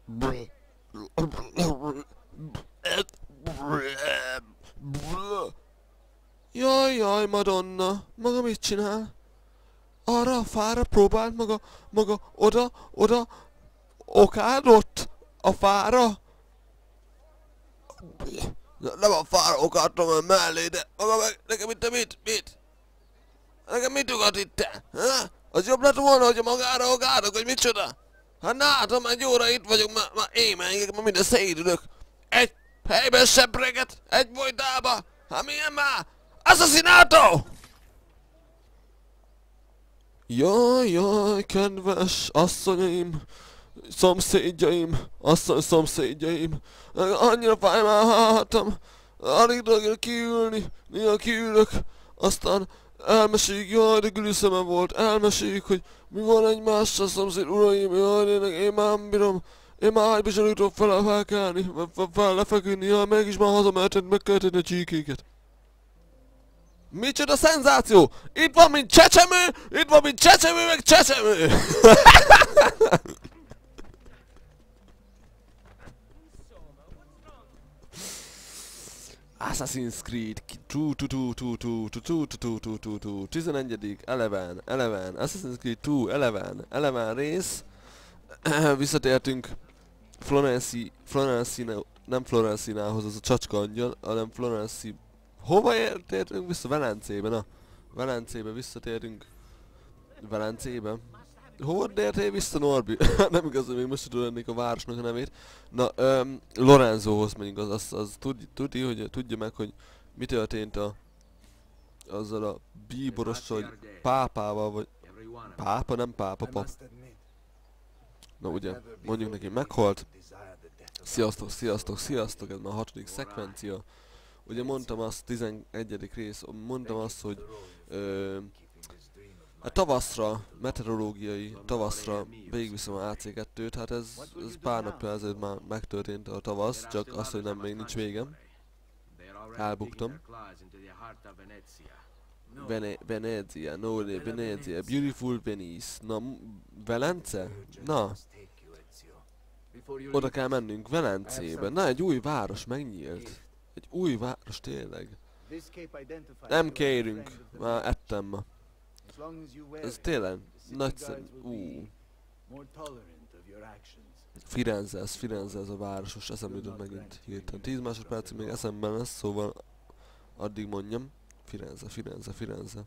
Jaj, jaj, Madonna, maga mit csinál? Arra a fára próbált maga oda, okádott a fára? Nem a fára okádtam el mellé, de maga meg, nekem itt mit? Nekem mit ugat itt te? Ha? Az jobb lett volna, hogyha magára okádok, hogy micsoda? Hát látom, egy óra itt vagyok, már émeljek, ma minden szédülök. Egy helyben sepreget, egy bolydába. Hát milyen már? Assassinato! Jaj, jaj, kedves asszonyaim, szomszédjaim, szomszédjaim, annyira fáj már a hátam, alig tudok kiülni, néha kiülök, aztán elmeséljük, jaj, de gülüszeme volt, elmeséljük, hogy mi van egymással, szomszéd uraim, jaj, én már nem bírom, én már ágyba sem tudok felkelni, lefeküdni, jaj, mégis már hazamehetett, meg kell tenni a csíkéket. Micsoda szenzáció! Itt van, mint csecsemő! Itt van, mint csecsemő, meg csecsemő! Assassin's Creed 11. Eleven, Assassin's Creed 2, Eleven rész. Visszatértünk nem Florencinához, az a csacska angyal, hanem Florenci... Hova tértünk vissza? Velencébe, na. Velencébe visszatérünk. Velencébe. Hova tértél vissza, Norbi? Nem igaz, hogy még most tudom ennék a városnak a nevét. Na, Lorenzóhoz megyünk, az tudja meg, hogy mi történt azzal a bíborossal, vagy pápával, vagy... Pápa, nem pápa, pap. Na ugye, mondjuk neki, meghalt. Sziasztok, ez már a 6. szekvencia. Ugye mondtam azt, 11. rész, mondtam azt, hogy a tavaszra, meteorológiai tavaszra végigviszem a AC2-t, hát ez pár napja ezelőtt már megtörtént a tavasz, csak az, hogy nem, még nincs végem. Elbuktam. Venezia, beautiful Venice. Na, Velence? Na. Oda kell mennünk, Velencébe. Na, egy új város megnyílt. Egy új város, tényleg. Nem kérünk, már ettem ma. Ez tényleg nagyszerű. Firenze ez a város, most eszembe jutott megint hirtelen. 10 másodpercig még eszemben lesz, szóval addig mondjam. Firenze.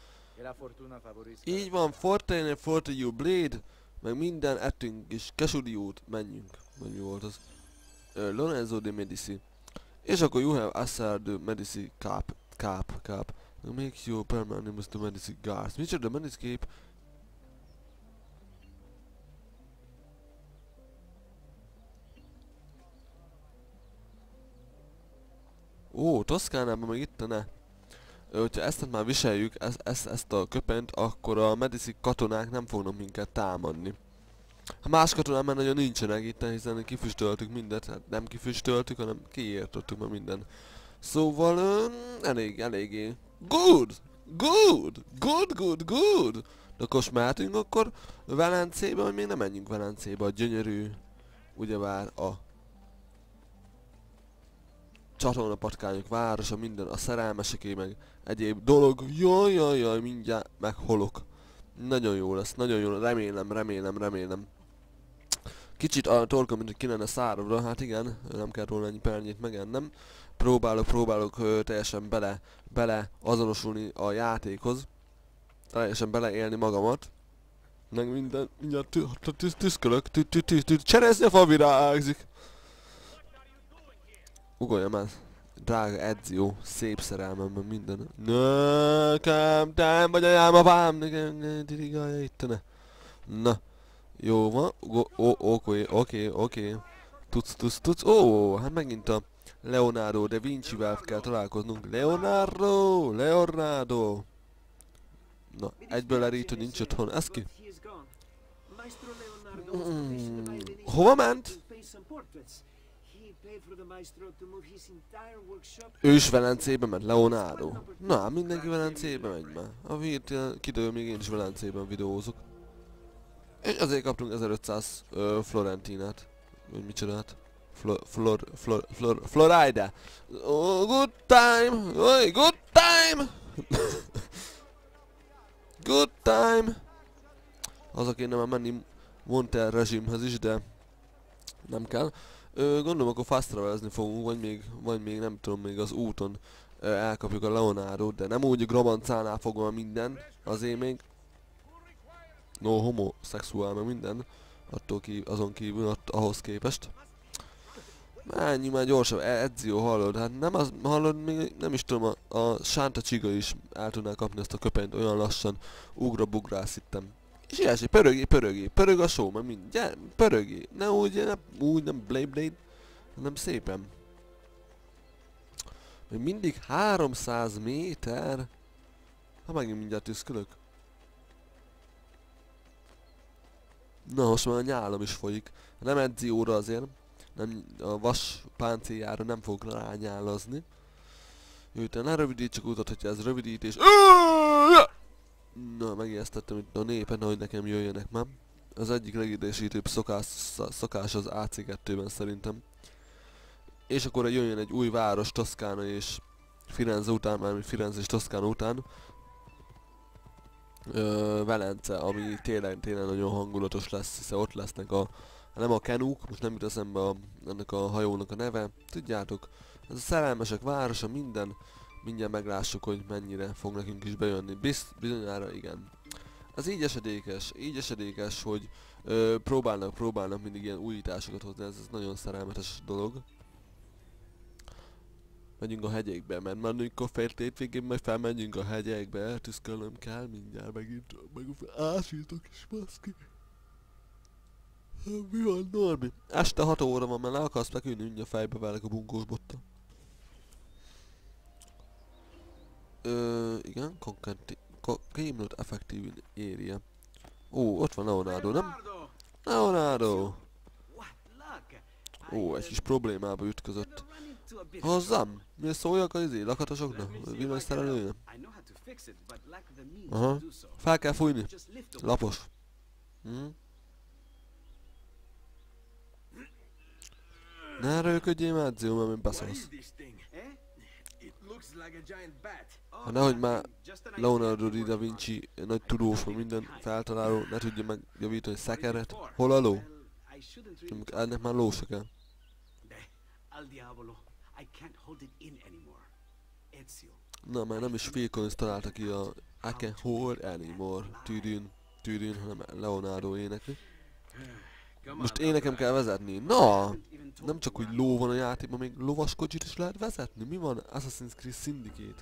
Így van, Forte you Blade, meg minden ettünk is, Kesudiót, menjünk. Vagy mi volt az? Lorenzo de Medici. És akkor you have Assar de Medici Cap. Make your permanent to Medici Guards. Micsoda Medici Cape? Ó, Toszkánában meg itt ne. Hogyha ezt már viseljük, ezt a köpenyt, akkor a Medici katonák nem fognak minket támadni. Ha más katonák már nagyon nincsenek itt, hiszen kifüstöltük mindent, hát nem kifüstöltük, hanem kiértottuk már minden. Szóval eléggé. Good! De akkor mehetünk akkor Velencébe, vagy még nem menjünk Velencébe, a gyönyörű, ugyebár a csatornapatkányok városa, minden, a szerelmeseké, meg egyéb dolog. Jaj, mindjárt megholok. Nagyon jó lesz, remélem. Kicsit a torkom, mint hogy ki lenne száradva, hát igen, nem kell róla ennyi pernyét megennem. Próbálok teljesen bele azonosulni a játékhoz. Teljesen beleélni magamat. Meg minden, mindjárt tüszkölök, cseresznyefa virágzik. Ugorjam el, drága Ezio, szép szerelmemben minden. Nekem, te vagy anyám, apám, nekem, dirigálja itt, ne. Na, jó van, oké. Tudsz, hát megint a Leonardo da Vinci-vel kell találkoznunk. Leonardo. Na, egyből elít, hogy nincs otthon, ez ki? Hova ment? Ő is Velencébe ment, Leonardo. Na, mindenki Velencébe megy már. A kidől még én is Velencében videózok. És azért kaptunk 1500 florentinát. Vagy mit csinált? Florida! Oh, good time! Oh, good time! Good time! Haza kéne már menni Montel rezsimhez is, de nem kell. Gondolom akkor fast travelezni fogunk, vagy még nem tudom, még az úton elkapjuk a Leonardot, de nem úgy Grabancánál fogom minden, azért még no homoszexuál meg minden, azon kívül, ahhoz képest. Menjünk már gyorsabb, Ezio hallod, hát nem az, hallod, még nem is tudom, a Sánta Csiga is el tudná kapni ezt a köpenyt, olyan lassan ugra-bugrálsz hittem. És ilyesmi, pörög a show, meg mindjárt, pörögi, ne úgy, nem Blade, hanem szépen. Még mindig 300 méter? Ha megint mindjárt tüszkölök. Na, most már a nyálam is folyik. Nem Ezióra azért, nem, a vas páncéljára nem fogok rányálazni. Jöjjön, ne rövidítsük utat, hogyha ez rövidítés. Na, megijesztettem itt a népet, hogy nekem jöjjenek már. Az egyik legidősítőbb szokás az AC2-ben szerintem. És akkor jöjjön egy új város Toszkána és Firenze után, mármint Firenze és Toszkána után. Velence, ami tényleg nagyon hangulatos lesz, hiszen ott lesznek nem a kenúk, most nem jut eszembe ennek a hajónak a neve, tudjátok, ez a szerelmesek városa, minden, mindjárt meglássuk, hogy mennyire fog nekünk is bejönni, bizonyára igen. Az így esedékes, hogy próbálnak mindig ilyen újításokat hozni, ez nagyon szerelmetes dolog. Megyünk a hegyekbe, mert már amikor feltét végén majd felmegyünk a hegyekbe, eltüszkölnöm kell, mindjárt megint ásítok is baszki. Mi van, Norbi? Este 6 óra van, mert le akarsz feküdni, mindjárt fejbe velek a bunkós botta. Igen, game not effective in area. Ó, ott van Leonardo, nem? Leonardo! Ó, egy kis problémába ütközött. Hozzám? Mi szóljak az lakatosoknak? Villanyszerelőnek? Aha. Fel kell fújni. Lapos. Ne röködjél már, Ezio, mert mi beszélsz. Ha nehogy már Leonardo da Vinci, nagy tudós, vagy minden feltaláló, ne tudja megjavítani szekeret. Hol a ló? Ennek már ló se kell. Na, már nem is Phil Collins találta ki a I can't hold anymore tűdűn, hanem Leonardo énekli. Most én nekem kell vezetni. Na! Nem csak úgy ló van a játékban, még lovaskocsit is lehet vezetni. Mi van? Assassin's Creed Syndicate.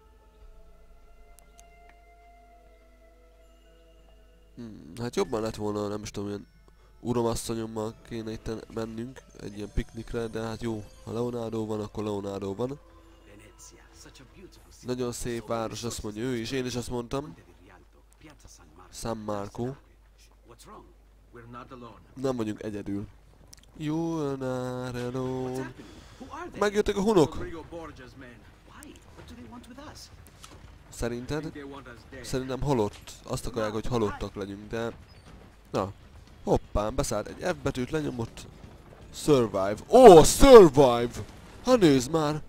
Hát jobban lett volna, nem is tudom, ilyen uromasszonyommal kéne itt mennünk egy ilyen piknikre, de hát jó, ha Leonardo van, akkor Leonardo van. Nagyon szép város, azt mondja ő is, én is azt mondtam. San Marco. Nem vagyunk egyedül. You are alone. Megjöttek a hunok. Szerinted? Szerintem halott. Azt akarják, hogy halottak legyünk, de... Na. Hoppán, beszállt egy F betűt, lenyomott. Survive. Ó, survive! Ha nézd már!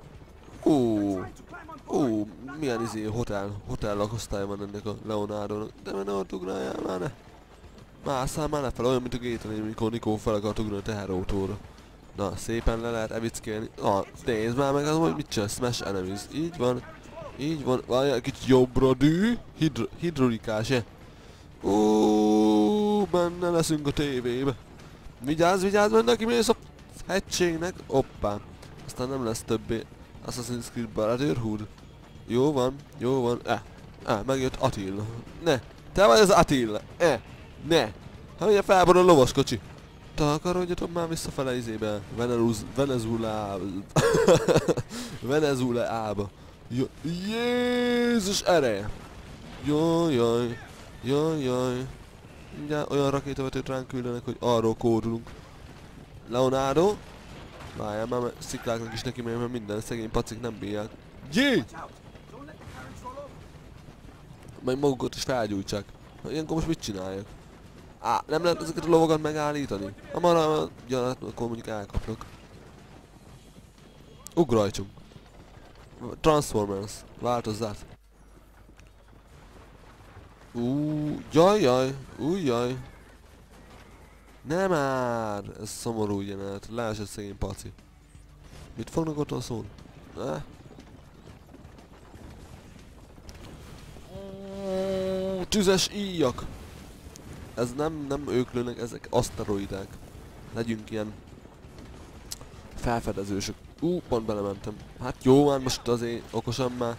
Ó, milyen hotel lakosztály van ennek a Leonardo-nak. De ne ott ugráljál már, ne! Másszál már lefelé, olyan mint a Gatorade, amikor Nikó fel akart ugrani a teherautóra. Na, szépen le lehet evickélni. Na, nézd már meg az, hogy mit csinál, Smash Enemies. Így van. Így van. Várjál, egy kicsit jobbra dű. Hidrolikás-e? Benne leszünk a tévébe. Vigyázz, mert neki mész a hegységnek. Hoppá. Aztán nem lesz többé Assassin's Creed Brotherhood. Jó van. Megjött Attila. Ne, te vagy az Attila. Ne. Hát ugye felborul a lovaskocsi. Takarodjatok már visszafele izébe. Venezuelába. Jézus ereje. Jaj. Mindjárt olyan rakétavetőt ránk küldenek, hogy arról kódulunk. Leonardo. Várjál már, mert szikláknak is neki megy, mert minden szegény pacik nem bírják. Jé! Majd magukat is felgyújtsák. Ilyenkor most mit csináljak? Á, nem lehet ezeket a lovakat megállítani? Ha marad a gyanát, akkor mondjuk elkapnak. Ugrajtsunk. Transformers. Változzát. Jaj. Jaj. Nem már! Ez szomorú jelenet. Leesett szegény paci. Mit fognak otthon szólni? Tüzes íjak! Ez nem ők lőnek, ezek aszteroidák. Legyünk ilyen felfedezősök. Pont belementem. Hát jó, már most azért okosan már.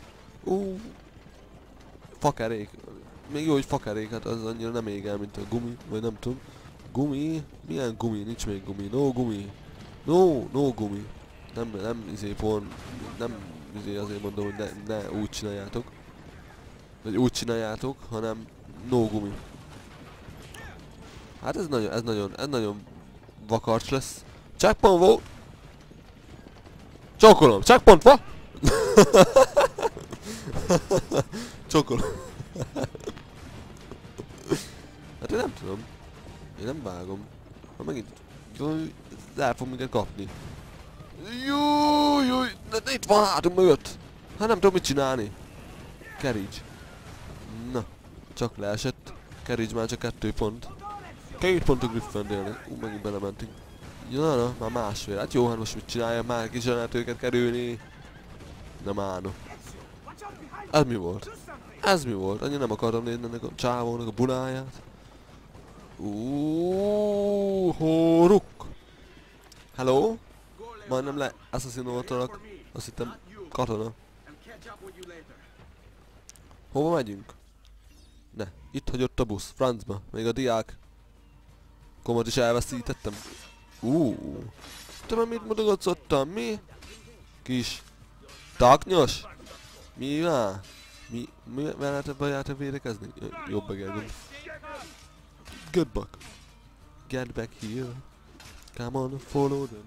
Fakerék. Még jó, hogy fakerék, hát az annyira nem ég el, mint a gumi, vagy nem tudom. Gumi? Milyen gumi? Nincs még gumi. No gumi. No gumi. Nem izé porn. Nem izé azért mondom, hogy ne úgy csináljátok. Vagy úgy csináljátok, hanem no gumi. Hát ez nagyon vakarcs lesz. Checkpoint volt! Csókolom! Checkpoint va? Csókolom. Hát én nem tudom. Én nem vágom. Ha megint... El fog minket kapni. Júj! Itt van hátunk mögött! Hát nem tudom mit csinálni. Keríts. Na. Csak leesett. Keríts már csak 2 pont. 2 pont a Gryffindornek. Megint belementünk. Na, már másfél. Hát jó, hát most mit csinálja? Már ki sem lehet őket kerülni. Nem állok. Ez mi volt? Ez mi volt? Annyira nem akartam nézni ennek a csávónak a buláját. Horuk! Hello? Majdnem le asszaszinoltalak. Azt hittem katona. Hova megyünk? Ne, itt hagyott a busz, francba, még a diák. Komot is elveszítettem. Te már mit mutogatsz ottan, mi? Kis taknyos? Mi van? Mi lehet bajátok védekezni? Jobb megérgem. Good luck. Get back here. Come on, follow them.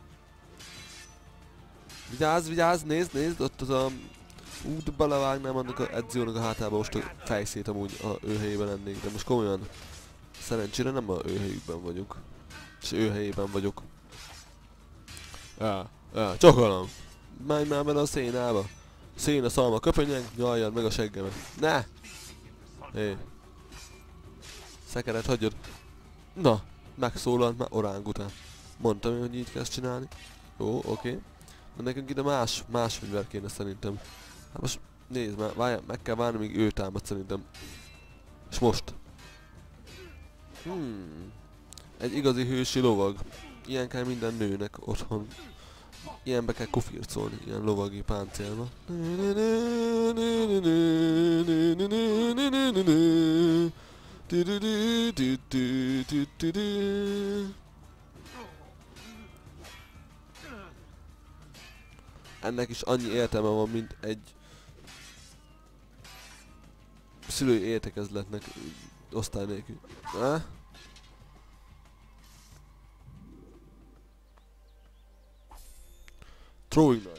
Vigyázz, nézd, ott az a... de belevágnám annak a Ezionak a hátába most a fejszét amúgy, ha ő helyében lennék, de most komolyan. Szerencsére nem a ő helyükben vagyunk. És ő helyében vagyok. Csokolom! Menj már bele a szénába! Szén a szalma köpönyen, nyaljad meg a seggemet. Ne! Hé! Szekeret hagyjad. Na! Megszólalt már orángután. Mondtam én, hogy így kell csinálni. Jó, oké. De nekünk ide más fegyver kéne szerintem. Hát most nézd már, várjál, meg kell várni, míg ő támad szerintem. És most. Egy igazi hősi lovag. Ilyen kell minden nőnek otthon. Ilyenbe kell kufircolni, ilyen lovagi páncélba. Ennek is annyi értelme van, mint egy szülői értekezletnek osztály nélkül. Throwing knife.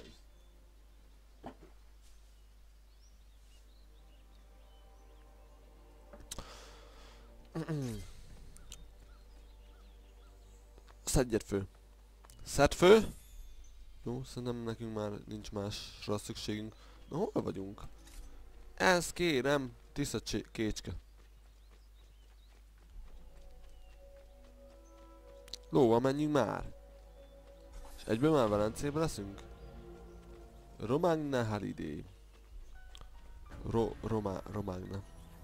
Szedjed fő. Szedd fő. Jó, szerintem nekünk már nincs másra szükségünk. Na, hol vagyunk? Ez kérem, tiszta kécske. Lóval menjünk már. És egyből már Velencébe leszünk? Romagna Holiday. Romagna.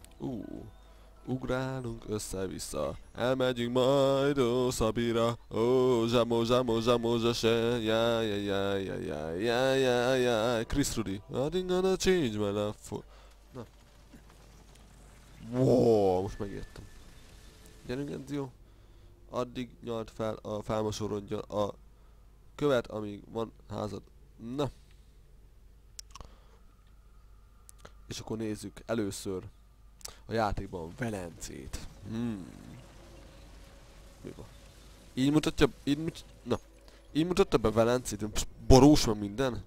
Ugrálunk össze-vissza. Elmegyünk majd, Szabira. Zsámo, zsase. Jaj. Chris Rudy. I think gonna change my life for... Na. Wow, most megértem. Gyerünk, Ezio. Addig nyalt fel a felmosorodja a követ, amíg van házad. Na. És akkor nézzük először a játékban Velencét. Mi van? Így mutatta be Velencét, borús van minden.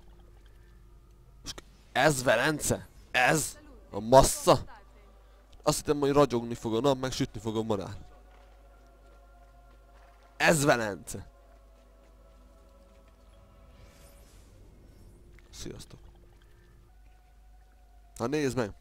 Ez Velence? Ez? A massza? Azt hittem, hogy ragyogni fog a nap, meg sütni fog a marát. Ez Velence! Sziasztok! Ha nézd meg!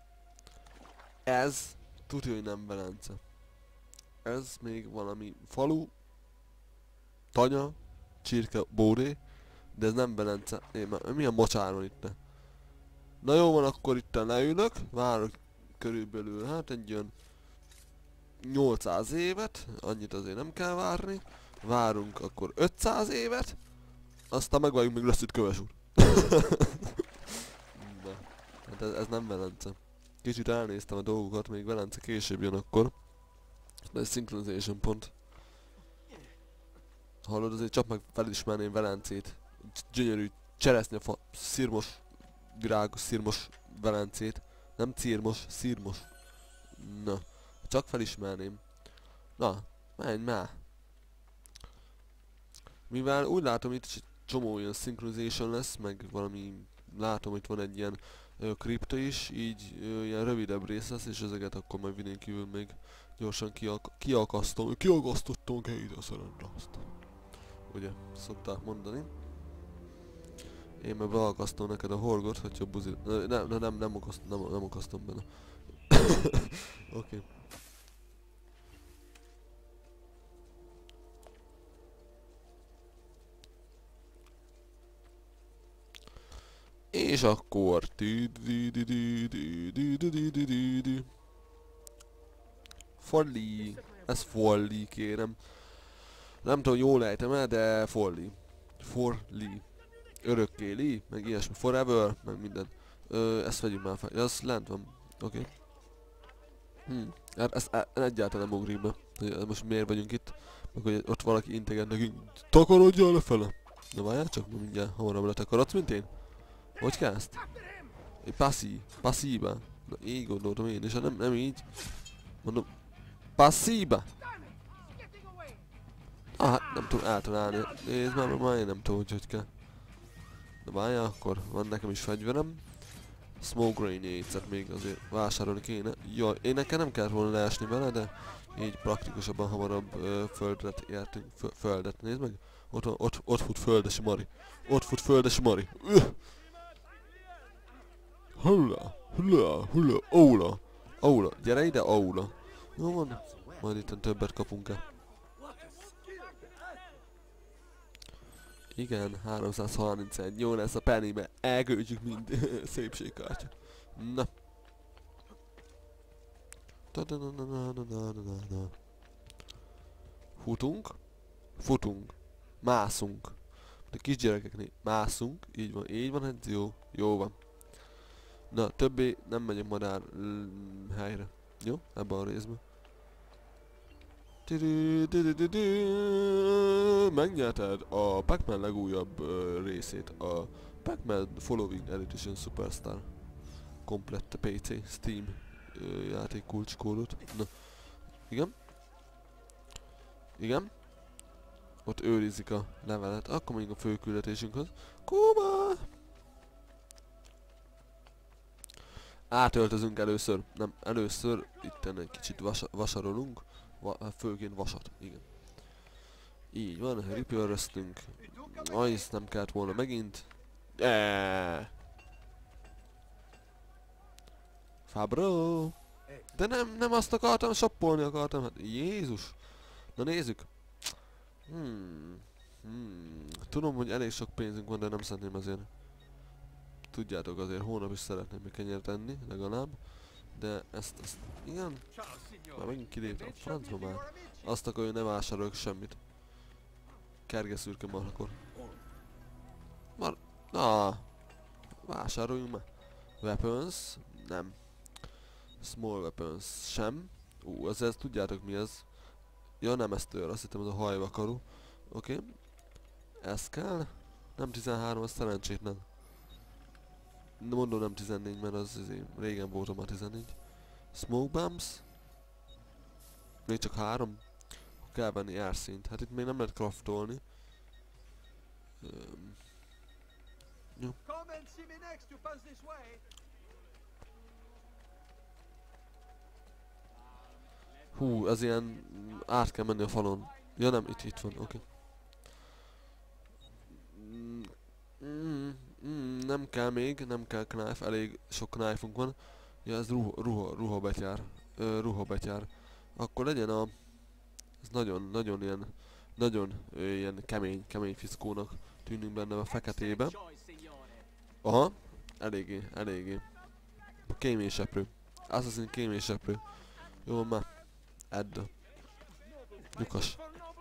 Ez tudja, hogy nem Velence. Ez még valami falu, tanya, csirke, bóré, de ez nem Velence. Milyen mocsár van itt? Na jó van, akkor itt leülök, várok körülbelül, hát egy olyan 800 évet, annyit azért nem kell várni. Várunk akkor 500 évet, aztán megvárjuk, még lesz itt köves úr. Na, hát ez nem Velence. Kicsit elnéztem a dolgokat, még Velence később jön akkor. De ez synchronization pont. Hallod, azért csak meg felismerném Velencét. Gyönyörű cseresznyefa, szirmos, virágos, szirmos Velencét. Nem círmos, szirmos. Na, csak felismerném. Na, menj már. Mivel úgy látom, itt egy csomó olyan synchronization lesz, meg valami, látom, hogy van egy ilyen kripto is, így ilyen rövidebb rész lesz, és ezeket akkor majd vidén kívül még gyorsan kiakasztottam a Hédelszerendre azt. Ugye, szokták mondani. Én meg beakasztom neked a horgot, hogyha buzi... Nem akasztom benne. Oké. És akkor... Folli. Ez folli, kérem. Nem tudom, jól ejtem el, de folli. Forli. Örökkéli, meg ilyesmi. Forever, meg minden. Ezt vegyünk már fel. Ja, az lent van. Oké. Ezt egyáltalán nem ugrik be. Most miért vagyunk itt? Meg hogy ott valaki integet nekünk. Takarodjál lefele! Na várjál csak, mindjárt hamarabb letakarodsz, mint én? Hogy kell ezt? Passzíba. Na így gondoltam én is, nem így. Mondom, passzíba! Hát nem tudom eltalálni. Nézd már én nem tudom, hogy kell. Na várjál, akkor van nekem is fegyverem. Smoke grenades-et még azért vásárolni kéne. Jaj, én nekem nem kellett volna leesni vele, de így praktikusabban hamarabb földet értünk. Földet, nézd meg. Ott fut földesi Mari. Ott fut földesi Mari. Hulla, Aula. Gyere ide, Aula. Jó van, majd itt többet kapunk-e. Igen, 331. Jó lesz a pennybe. Elköltjük mind szépségkártya. Na. Futunk. Mászunk. De kisgyerekeknél mászunk. Így van, hát jó van. Na, többé nem megyek madár helyre. Jó? Ebben a részben. Megnyerted a Pac-Man legújabb részét, a Pac-Man Following Edition Superstar komplett PC Steam játék kulcskódot. Na, igen. Ott őrizik a levelet, akkor megyünk a főküldetésünkhöz. Kuma! Átöltözünk először, nem, először itten egy kicsit vasarolunk. Főként vasat, igen. Így van, repair-öztünk. Ezt nem kellett volna megint. Fabro! De nem azt akartam, shoppolni akartam, hát Jézus! Na nézzük! Tudom, hogy elég sok pénzünk van, de nem szeretném azért. Tudjátok, azért hónap is szeretném még kenyeret enni, legalább. De ezt, igen? Már megint kiléptem a francba már. Azt akkor, hogy ne vásárolok semmit. Kergeszürke marhakor. Vásároljunk már. Weapons, nem. Small weapons, sem. Ez tudjátok mi ez? Ja, nem ez tőle, azt hittem ez a hajvakarú. Oké. Ez kell. Nem 13, az szerencsétlen. Mondom nem 14, mert az régen voltam már 14. Smoke bombs. Még csak 3. Kell venni airszint. Hát itt még nem lehet craftolni. Jó. Hú, ez ilyen át kell menni a falon. Ja nem, itt van, oké. Nem kell még, nem kell knife, elég sok knife-unk van. Ja, ez ruhabetyár. Ruhabetyár. Akkor legyen a... Ez nagyon ilyen... Nagyon ilyen kemény fiszkónak tűnünk benne a feketébe. Aha, eléggé. Kéményseprő. Assassin kéményseprő. Jó van már. Edd. Lyukas.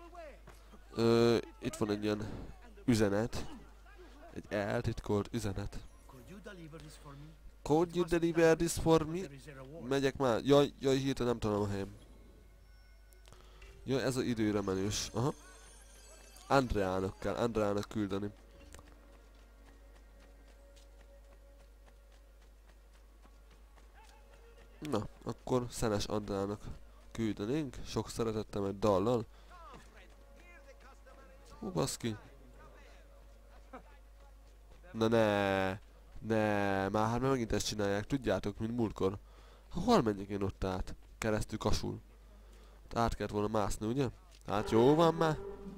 Itt van egy ilyen üzenet. Egy eltitkolt üzenet. Could you deliver this for me? Megyek már. Jaj, hirtelen nem találom a helyem. Jaj, ez az időre menős. Aha. Andreának kell, Andreának küldeni. Na, akkor Szenes Andreának küldenénk. Sok szeretettem egy dallal. Hú, baszki. Na ne, már megint ezt csinálják, tudjátok, mint múltkor. Hol menjek én ott át? Keresztül kasul. Át kellett volna mászni, ugye? Hát jó van már.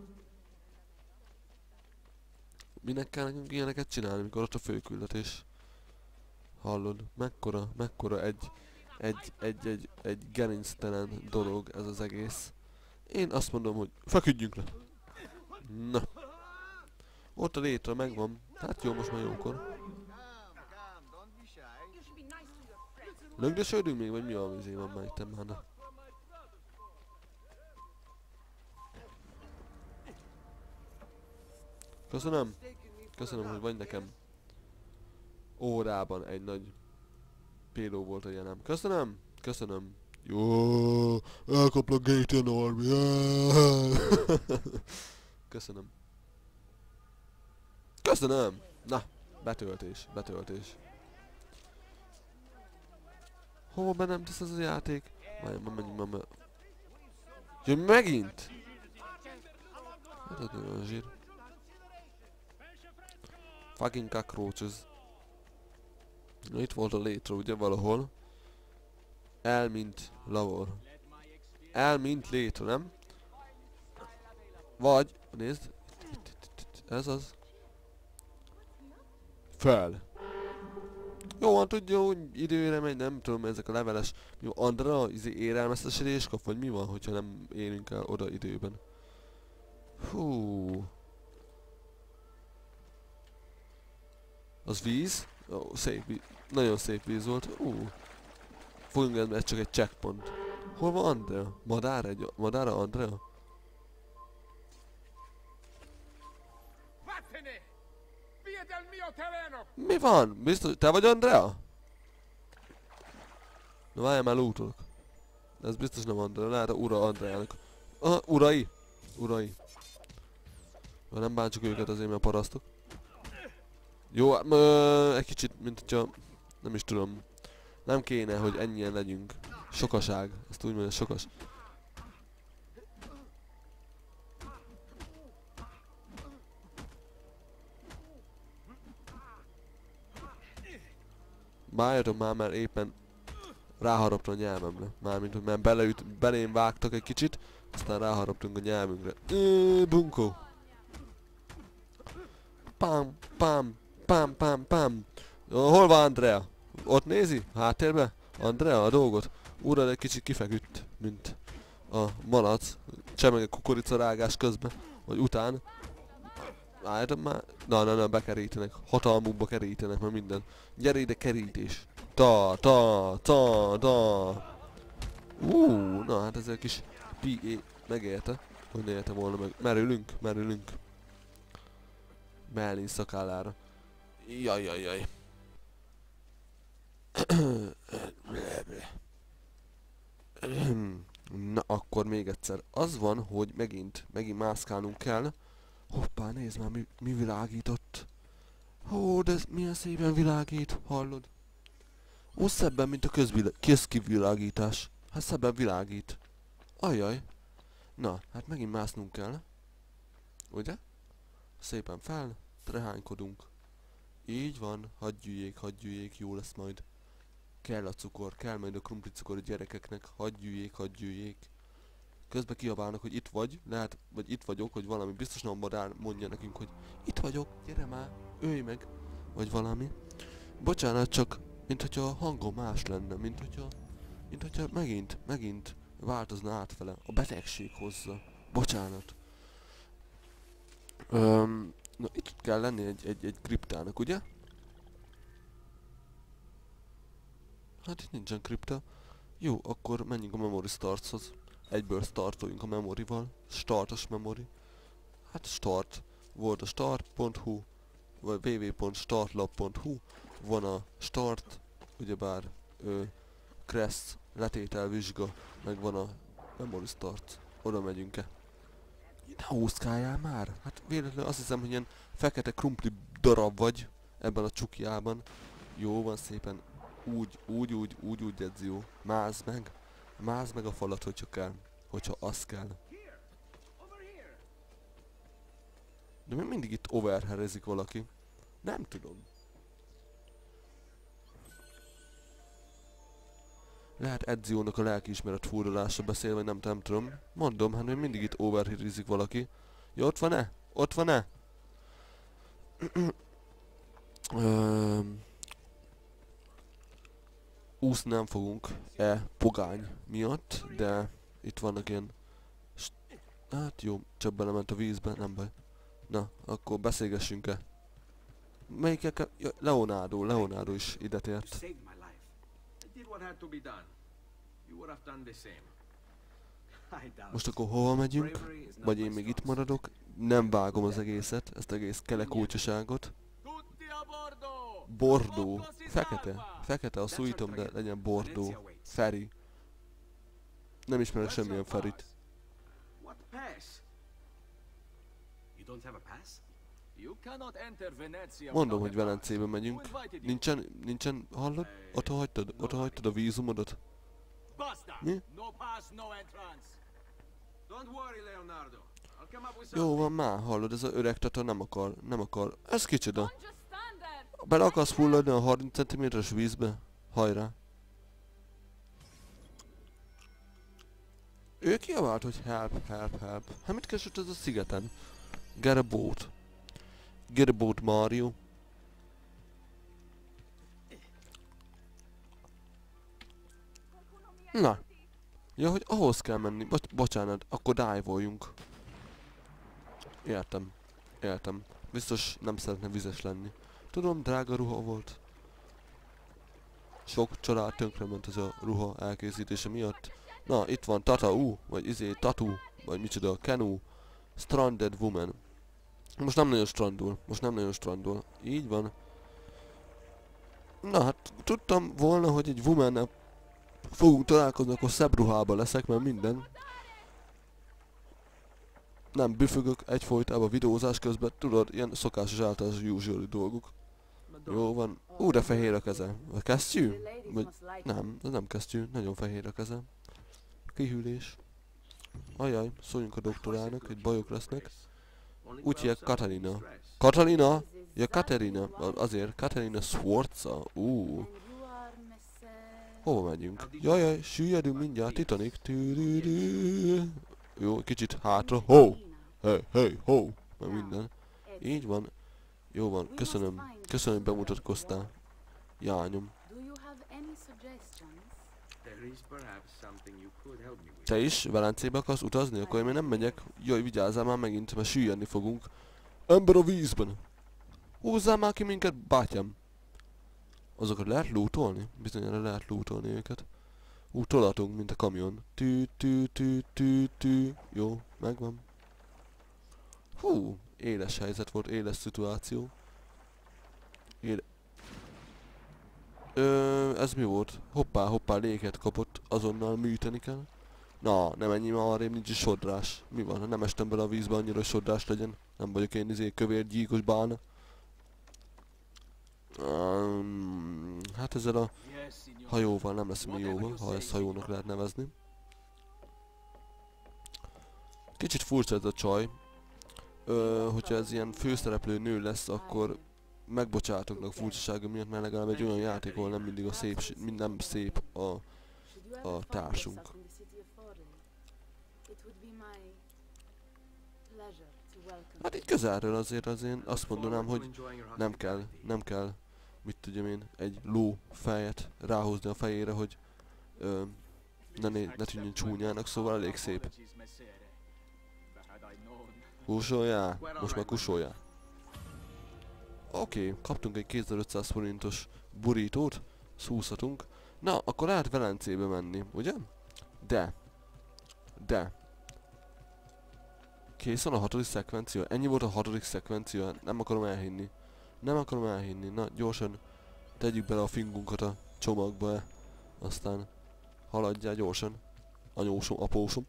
Minek kell nekünk ilyeneket csinálni, mikor ott a főküldetés? Hallod? Mekkora egy gerinctelen dolog ez az egész. Én azt mondom, hogy feküdjünk le. Na. Ott a létre megvan. Hát jó, most már jókor. Lögdösödünk még, vagy mi a vizé van már itt már? Köszönöm. Köszönöm, hogy vagy nekem órában egy nagy péló volt a jenem. Köszönöm. Köszönöm. Jó, elkaplak Gaten Army. Köszönöm. Köszönöm. Na, betöltés. Hova be nem tesz ez a játék? Várjál, menjünk már. Jön megint? Hát ez nagyon zsír. Fucking cockroaches. Na, itt volt a létre, ugye, valahol. El, mint lavor. El, mint létre, nem? Vagy, nézd. Ez az. Fel. Jó, van, tudja, hogy időre megy, nem tudom, ezek a leveles... Mi van, Andra, érelmeztesedés kap, vagy mi van, hogyha nem érünk el oda időben? Hú. Az víz? Ó, szép víz. Nagyon szép víz volt. Fogjunk, ez csak egy checkpoint. Hol van Andrea? Madára Andrea? Mi van? Biztos, te vagy Andrea? Na várjál, már lootolok. Ez biztos nem Andrea, lehet a ura Andreának. Aha, urai! Urai. Nem bántsuk őket azért, mert parasztok. Jó, egy kicsit, mint hogyha... Nem is tudom. Nem kéne, hogy ennyien legyünk. Sokaság. Ezt úgy mondja, sokas. Bájatok már, mert éppen ráharaptam a nyelvemre. Mármint, hogy már belém vágtak egy kicsit, aztán ráharaptunk a nyelvünkre. Bunkó! Pam, pam, pam, pam, pam. Hol van Andrea? Ott nézi? Háttérbe? Andrea a dolgot? Urad egy kicsit kifeküdt, mint a malac. Csemeg a kukoricarágás közben, vagy után. Álljatok már. Na, bekerítenek. Hatalmukba kerítenek, mert minden. Gyere ide, kerítés. Ta. Na hát ez egy kis PE megérte. Hogy ne érte volna meg. Merülünk. Merlin szakállára. Jaj. Na akkor még egyszer. Az van, hogy megint mászkálnunk kell. Hoppá, nézd már, mi világított. Ó, de ez milyen szépen világít, hallod? Ó, szebben, mint a közkivilágítás. Hát szebben világít. Ajjaj. Na, hát megint másznunk kell. Ugye? Szépen fel, trehánykodunk. Így van, hadd gyűjjék, jó lesz majd. Kell a cukor, kell majd a krumplicukor a gyerekeknek, hadd gyűjjék. közben kiabálnak, hogy itt vagy, lehet, vagy itt vagyok, hogy valami biztos nem modern mondja nekünk, hogy itt vagyok, gyere már, ölj meg, vagy valami. Bocsánat, csak mint hogyha a hangom más lenne, mint hogyha megint változna átfele. A betegség hozza. Bocsánat. Na itt kell lenni egy kriptának, ugye? Hát itt nincsen kripta. Jó, akkor menjünk a memory startshoz. Egyből startoljunk a memorival. Startos memory. Hát start. Volt a start.hu vagy www.startlab.hu. Van a start, ugyebár Crest letételvizsga, meg van a memory start. Oda megyünk-e? Ne húzkáljál már! Hát véletlenül azt hiszem, hogy ilyen fekete krumpli darab vagy ebben a csukjában. Jó van szépen. Úgy edzi jó. Mázd meg a falat, hogyha kell. Hogyha az kell. De még mindig itt overherezik valaki. Nem tudom. Lehet Edziónak a lelkiismeret furdalása beszél, vagy nem tudom. Mondom, hát még mindig itt overherezik valaki. Ja, ott van-e? Ott van-e? Úszni nem fogunk pogány miatt, de itt vannak ilyen... Hát jó, csak belement a vízbe, nem baj. Na, akkor beszélgessünk-e. Melyikkel... Ja, Leonardo is ide tért. Most akkor hova megyünk? Vagy én még itt maradok? Nem vágom az egészet, ezt egész kelekúcsaságot. Bordó. Fekete a szújtom, de legyen bordó. Feri. Nem ismerek semmilyen ferit. Mondom, hogy Velencébe megyünk. Nincsen, hallod? Ott hagytad a vízumodat? Mi? Jó van már, hallod, ez az öreg tata nem akar. Ez kicsoda. Bele akarsz fulladni a 30 cm-es vízbe? Hajrá. Ő kiabált, hogy help. Hát mit keresett ez a szigeten? Get a boat, Mario. Na. Ja, hogy ahhoz kell menni. Bocsánat, akkor dive-oljunk. Értem. Biztos nem szeretne vizes lenni. Tudom, drága ruha volt. Sok család tönkrement ez a ruha elkészítése miatt. Na, itt van vagy Tatu, vagy micsoda, Canoe, Stranded Woman. Most nem nagyon strandol. Így van. Na hát, tudtam volna, hogy egy woman-nel fogunk találkozni, akkor szebb ruhában leszek, mert minden. Nem büfögök egyfolytában videózás közben, tudod, ilyen szokásos általános usual dolgok. Jó van. De fehér a keze. A kesztyű? Vagy... Nem, ez nem kesztyű, nagyon fehér a keze. Kihűlés. Ajaj, szóljunk a doktorának, hogy bajok lesznek. Úgy hívják Katarina. Katarina? Ja, Katarina. Azért, Katarina Sforza. Hova megyünk? Jajjaj, süllyedünk mindjárt, Titanic. Jó, kicsit hátra. Ho! Hey, ho! Meg minden. Így van. Jó van, köszönöm, hogy bemutatkoztál. Jányom. Te is Velencébe akarsz utazni? Akkor én még nem megyek. Jaj, vigyázzál már megint, mert süllyedni fogunk. Ember a vízben! Húzzál már ki minket, bátyám! Azokat lehet lootolni? Bizonyára lehet lootolni őket. Tolatunk, mint a kamion. Tű. Jó, megvan. Hú, éles helyzet volt, éles szituáció. Ez mi volt? Hoppá, léket kapott, azonnal műteni kell. Na, nem ennyi már arrébb, nincs is sodrás. Mi van, ha nem estem bele a vízbe annyira, hogy sodrás legyen? Nem vagyok én kövér gyíkos bálna. Hát ezzel a hajóval nem lesz mi jóba, ha ezt hajónak lehet nevezni. Kicsit furcsa ez a csaj. Hogyha ez ilyen főszereplő nő lesz, akkor megbocsátoknak furcsasága miatt, mert legalább egy olyan játék, ahol nem mindig nem szép a társunk. Hát így közelről azért én azt mondanám, hogy nem kell, mit tudjam én, egy ló fejet ráhozni a fejére, hogy ne tűnjön csúnyának, szóval elég szép. Kusoljál? Most már kusoljál. Oké, kaptunk egy 2500 forintos burítót, szúszhatunk. Na, akkor lehet Velencébe menni, ugye? De. Kész van a 6. szekvencia? Ennyi volt a 6. szekvencia? Nem akarom elhinni. Na, gyorsan tegyük bele a fingunkat a csomagba, aztán haladjál gyorsan. Anyósom, apósom.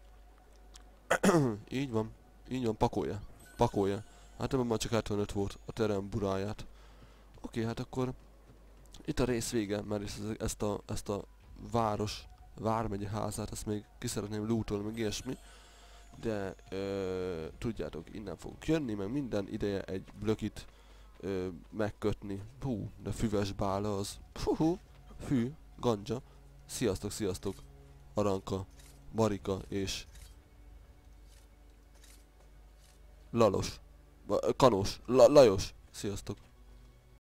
Így van, pakolja. Hát ebben már csak 75 volt a terem buráját. Oké, hát akkor itt a rész vége, mert ezt a vármegye házát, ezt még ki szeretném lootolni, meg ilyesmi. De tudjátok, innen fogok jönni, meg minden ideje egy blökit megkötni. Hú, de füves bála az. Fű, ganja. Sziasztok, Aranka, Marika és Lalos. Kanós. Lajos. Sziasztok.